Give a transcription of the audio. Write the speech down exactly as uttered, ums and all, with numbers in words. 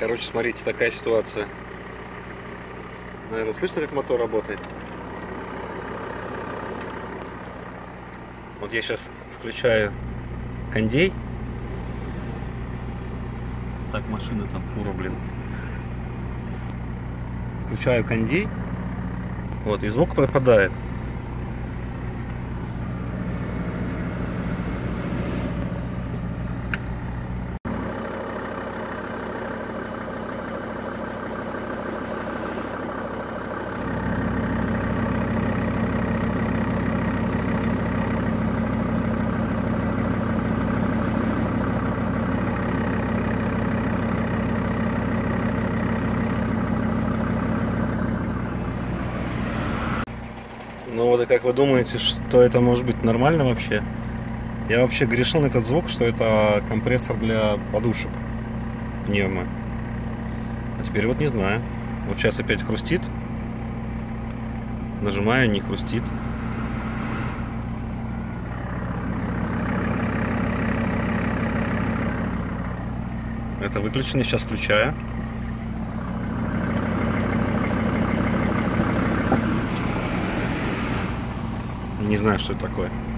Короче, смотрите, такая ситуация. Наверное, слышно, как мотор работает? Вот я сейчас включаю кондей. Так, машина там, фура, блин. Включаю кондей. Вот, и звук пропадает. Ну вот, и как вы думаете, что это может быть нормально вообще? Я вообще грешил на этот звук, что это компрессор для подушек пневмо. А теперь вот не знаю. Вот сейчас опять хрустит. Нажимаю, не хрустит. Это выключено, сейчас включаю. Не знаю, что это такое.